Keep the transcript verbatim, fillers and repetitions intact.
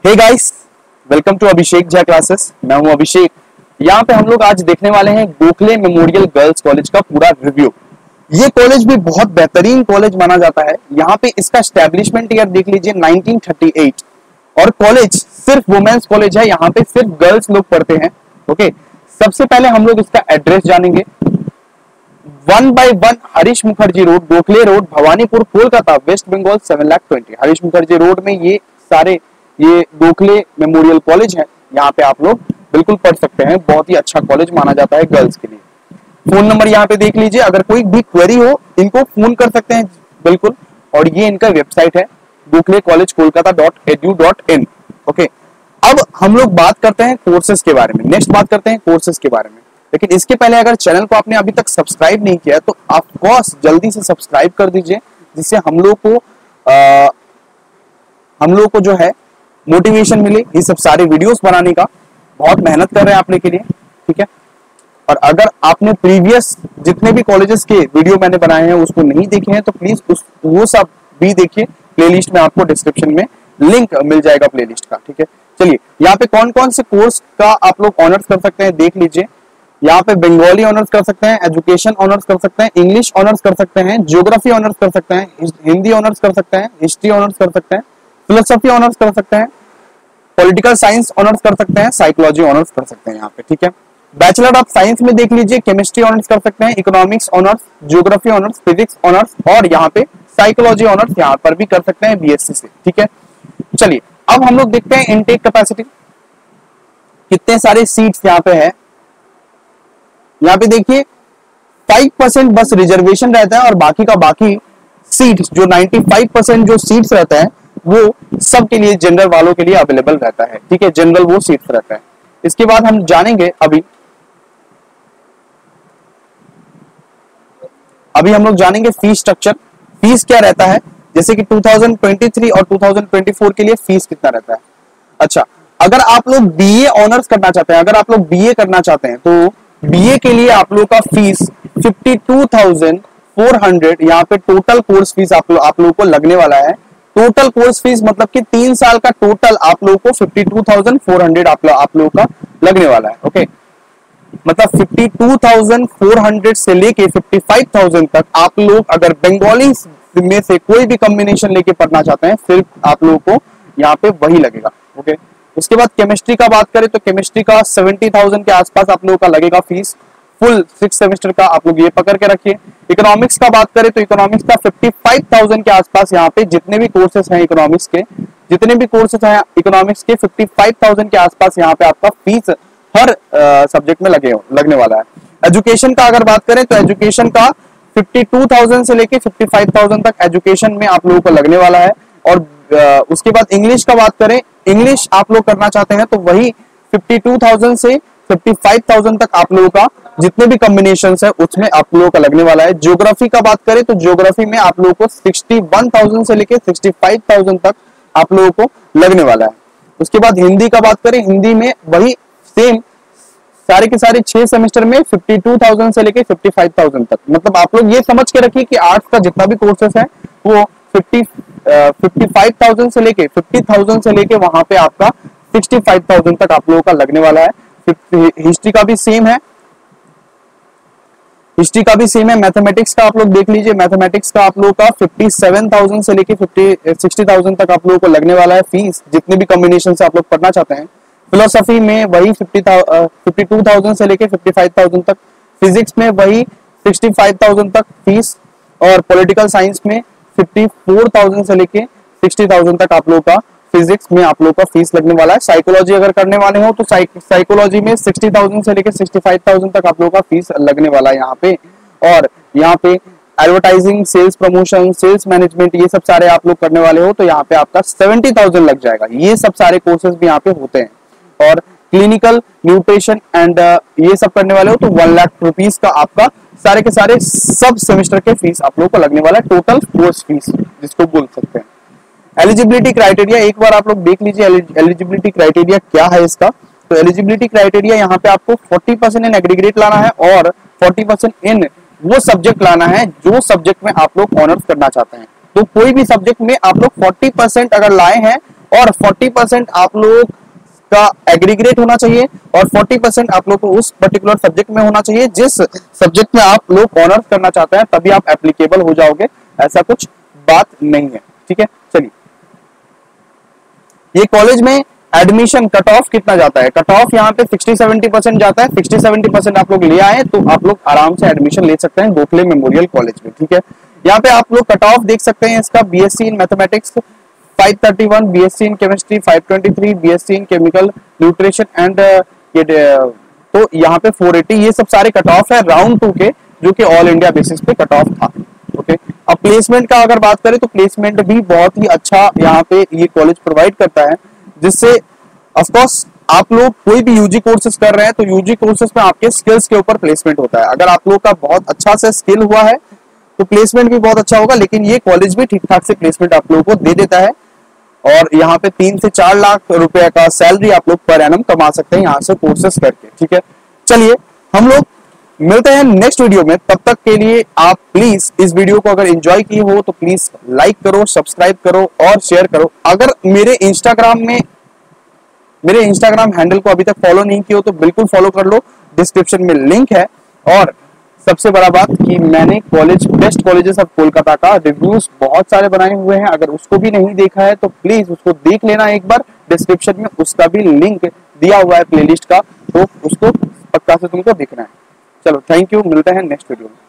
Hey guys, welcome to Abhishek Jha classes. मैं हूं अभिषेक। यहाँ पे हम लोग आज देखने वाले हैं गोखले मेमोरियल गर्ल्स कॉलेज का पूरा रिव्यू। ये कॉलेज भी बहुत बेहतरीन कॉलेज माना जाता है। यहाँ पे इसका एस्टेब्लिशमेंट ईयर देख लीजिए नाइनटीन थर्टी एट, और कॉलेज सिर्फ वुमेन्स कॉलेज है। यहाँ पे सिर्फ गर्ल्स लोग पढ़ते हैं। ओके, सबसे पहले हम लोग इसका एड्रेस जानेंगे। One by one Harish Mukherjee road, Gokhale road, Bhawanipur, Kolkata, west Bengal seven lakh twenty. Harish Mukherjee road में ये सारे ये गोखले मेमोरियल कॉलेज है। यहाँ पे आप लोग बिल्कुल पढ़ सकते हैं। बहुत ही अच्छा कॉलेज माना जाता है गर्ल्स के लिए। फोन नंबर यहाँ पे देख लीजिए, अगर कोई भी क्वेरी हो इनको फोन कर सकते हैं बिल्कुल। और ये इनका वेबसाइट है Gokhale college Kolkata dot edu dot in. Okay, अब हम लोग बात करते हैं कोर्सेज के बारे में। नेक्स्ट बात करते हैं कोर्सेज के बारे में। लेकिन इसके पहले अगर चैनल को आपने अभी तक सब्सक्राइब नहीं किया तो ऑफकोर्स जल्दी से सब्सक्राइब कर दीजिए, जिससे हम लोग को आ, हम लोग को जो है मोटिवेशन मिले ये सब सारे वीडियोस बनाने का। बहुत मेहनत कर रहे हैं आपने के लिए, ठीक है। और अगर आपने प्रीवियस जितने भी कॉलेजेस के वीडियो मैंने बनाए हैं उसको नहीं देखे हैं तो प्लीज उस वो सब भी देखिए। प्लेलिस्ट में आपको डिस्क्रिप्शन में लिंक मिल जाएगा प्लेलिस्ट का, ठीक है। चलिए, यहाँ पे कौन कौन से कोर्स का आप लोग ऑनर्स कर सकते हैं देख लीजिए। यहाँ पे बंगाली ऑनर्स कर सकते हैं, एजुकेशन ऑनर्स कर सकते हैं, इंग्लिश ऑनर्स कर सकते हैं, ज्योग्राफी ऑनर्स कर सकते हैं, हिंदी ऑनर्स कर सकते हैं, हिस्ट्री ऑनर्स कर सकते हैं, फिलोसफी ऑनर्स कर सकते हैं, पॉलिटिकल साइंस ऑनर्स कर सकते हैं, साइकोलॉजी ऑनर्स कर सकते हैं यहाँ पे, ठीक है। बैचलर ऑफ साइंस में देख लीजिए केमिस्ट्री ऑनर्स कर सकते हैं, economics honours, geography honours, physics honours, और यहाँ पे साइकोलॉजी ऑनर्स यहाँ पर भी कर सकते हैं बीएससी से, ठीक है। चलिए, अब हम लोग देखते हैं इनटेक कैपेसिटी, कितने सारे सीट्स यहाँ पे है। यहाँ पे देखिए फाइव परसेंट बस रिजर्वेशन रहता है और बाकी का बाकी सीट्स जो नाइन्टी फाइव परसेंट जो सीट्स रहता है वो सबके लिए, जनरल वालों के लिए अवेलेबल रहता है, ठीक है। जनरल वो सीट्स रहता है। इसके बाद हम जानेंगे अभी अभी हम लोग जानेंगे फीस स्ट्रक्चर। फीस क्या रहता है, जैसे कि टू थाउजेंड ट्वेंटी थ्री और टू थाउजेंड ट्वेंटी फोर के लिए फीस कितना रहता है। अच्छा, अगर आप लोग बीए ऑनर्स करना चाहते हैं, अगर आप लोग बीए करना चाहते हैं तो बीए के लिए आप लोग का fees fifty two thousand four hundred यहाँ पे टोटल कोर्स फीस आप लोग आप लोगों को लगने वाला है। टोटल कोर्स फीस मतलब कि तीन साल का टोटल आप लोगों को fifty two thousand four hundred आप लोग आप लोगों का लगने वाला है। ओके, मतलब fifty two thousand four hundred से लेके फिफ्टी फाइव थाउजेंड तक आप लोग अगर बंगाली में से कोई भी कॉम्बिनेशन लेके पढ़ना चाहते हैं फिर आप लोगों को यहाँ पे वही लगेगा। ओके, उसके बाद केमिस्ट्री का बात करें तो केमिस्ट्री का सेवेंटी थाउजेंड के आसपास आप लोगों का लगेगा फीस, फुल सिक्स सेमेस्टर का आप लोग ये पकड़ के रखिए। इकोनॉमिक्स का बात करें तो इकोनॉमिक्स का फिफ्टी फाइव थाउजेंड के आसपास यहाँ पे जितने भी कोर्सेस हैं इकोनॉमिक्स के जितने भी कोर्सेस हैं इकोनॉमिक्स के फिफ्टी फाइव थाउजेंड के आसपास यहाँ पे आपका फीस हर सब्जेक्ट में लगे लगने वाला है। एजुकेशन का अगर बात करें तो एजुकेशन का फिफ्टी टू थाउजेंड से लेके फिफ्टी फाइव थाउजेंड तक एजुकेशन में आप लोगों को लगने वाला है। और आ, उसके बाद इंग्लिश का बात करें, इंग्लिश आप लोग करना चाहते हैं तो वही फिफ्टी टू थाउजेंड से फिफ्टी फाइव थाउजेंड तक आप लोगों का जितने भी कॉम्बिनेशंस है उसमें आप लोगों का लगने वाला है। ज्योग्राफी का बात करें तो ज्योग्राफी में आप लोगों को सिक्सटी वन थाउजेंड से लेके सिक्सटी फाइव थाउजेंड तक आप लोगों को लगने वाला है। उसके बाद हिंदी का बात करें, हिंदी में वही सेम सारे के सारे छह सेमेस्टर में फिफ्टी टू थाउजेंड से लेके फिफ्टी फाइव थाउजेंड तक। मतलब आप लोग ये समझ के रखिए कि आर्ट्स का जितना भी कोर्सेस है वो फिफ्टी फिफ्टी फाइव थाउजेंड से लेके फिफ्टी थाउजेंड से लेके वहां पे आपका सिक्सटी फाइव थाउजेंड तक आप लोगों का लगने वाला है। हिस्ट्री का भी सेम है हिस्ट्री का भी सेम है मैथमेटिक्स का आप लोग देख लीजिए, मैथमेटिक्स का आप लोगों का फिफ्टी सेवन थाउजेंड से लेके फिफ्टी सिक्सटी थाउजेंड तक आप लोगों को लगने वाला है फीस, जितने भी कॉम्बिनेशन से आप लोग पढ़ना चाहते हैं। फिलोसफी में वही फिफ्टी फिफ्टी टू थाउजेंड से लेके फिफ्टी फाइव थाउजेंड तक, फिजिक्स में वही सिक्सटी फाइव थाउजेंड तक फीस, और पॉलिटिकल साइंस में फिफ्टी फोर थाउजेंड से लेके सिक्सटी थाउजेंड तक आप लोगों का फिजिक्स में आप लोगों का फीस लगने वाला है। साइकोलॉजी अगर करने वाले हो तो साइकोलॉजी में सिक्सटी थाउजेंड से लेके सिक्सटी फाइव थाउजेंड तक आप लोगों का फीस लगने वाला है यहाँ पे। और यहाँ पे advertising, sales promotion, sales management ये सब सारे आप लोग करने वाले हो तो यहाँ पे आपका सेवेंटी थाउजेंड लग जाएगा। ये सब सारे कोर्सेज भी यहाँ पे होते हैं। और क्लिनिकल न्यूट्रिशन एंड ये सब करने वाले हो तो वन लाख रुपीज का आपका सारे के सारे सब सेमेस्टर के फीस आप लोगों को लगने वाला है, टोटल कोर्स फीस जिसको बोल सकते हैं। एलिजिबिलिटी क्राइटेरिया एक बार आप लोग देख लीजिए, एलिजिबिलिटी क्राइटेरिया क्या है इसका। तो एलिजिबिलिटी क्राइटेरिया यहाँ पे आपको फोर्टी परसेंट इन एग्रीगेट लाना है और फोर्टी परसेंट इन वो सब्जेक्ट लाना है जो सब्जेक्ट में आप लोग ऑनर्स करना चाहते हैं। तो कोई भी सब्जेक्ट में आप लोग फोर्टी परसेंट अगर लाए हैं और फोर्टी परसेंट आप लोग का एग्रीगेट होना चाहिए और फोर्टी परसेंट आप लोग को उस पर्टिकुलर सब्जेक्ट में होना चाहिए जिस सब्जेक्ट में आप लोग ऑनर्स करना चाहते हैं, तभी आप एप्लीकेबल हो जाओगे। ऐसा कुछ बात नहीं है, ठीक है। चलिए, ये कॉलेज में एडमिशन कट ऑफ कितना जाता है? कट ऑफ यहाँ पे सिक्सटी सेवेंटी परसेंट जाता है। सिक्सटी सेवेंटी परसेंट आप लोग ले आए तो आप लोग आराम से एडमिशन ले सकते हैं गोखले मेमोरियल कॉलेज में, ठीक है। यहाँ पे आप लोग कट ऑफ देख सकते हैं इसका। BSc in mathematics five thirty one, BSc in chemistry five twenty three, BSc in chemical nutrition and ये तो यहाँ पे फोर एटी, ये सब सारे कट ऑफ है राउंड टू के, जो कि ऑल इंडिया बेसिस पे कट ऑफ था, ओके। अब प्लेसमेंट का अगर बात करें तो प्लेसमेंट भी बहुत ही अच्छा यहाँ पे ये कॉलेज प्रोवाइड करता है, जिससे ऑफ कोर्स आप लोग कोई भी यूजी कोर्सेज कर रहे हैं तो यूजी कोर्सेज में आपके स्किल्स के ऊपर प्लेसमेंट होता है। अगर आप लोग का बहुत अच्छा से स्किल हुआ है तो प्लेसमेंट भी बहुत अच्छा होगा, लेकिन ये कॉलेज भी ठीक ठाक से प्लेसमेंट आप लोगों को दे देता है और यहाँ पे तीन से चार लाख रुपए का सैलरी आप लोग पर एनम कमा सकते हैं यहाँ से कोर्सेज करके, ठीक है। चलिए, हम लोग मिलते हैं नेक्स्ट वीडियो में। तब तक के लिए आप प्लीज इस वीडियो को अगर एंजॉय किए हो तो प्लीज लाइक करो, सब्सक्राइब करो और शेयर करो। अगर मेरे इंस्टाग्राम में मेरे इंस्टाग्राम हैंडल को अभी तक फॉलो नहीं किया हो तो बिल्कुल फॉलो कर लो, डिस्क्रिप्शन में लिंक है। और सबसे बड़ा बात कि मैंने college best colleges of Kolkata का रिव्यूज बहुत सारे बनाए हुए हैं, अगर उसको भी नहीं देखा है तो प्लीज उसको देख लेना एक बार। डिस्क्रिप्शन में उसका भी लिंक दिया हुआ है प्लेलिस्ट का, तो उसको पक्का से तुमको देखना है। चलो, थैंक यू, मिलते हैं नेक्स्ट वीडियो में।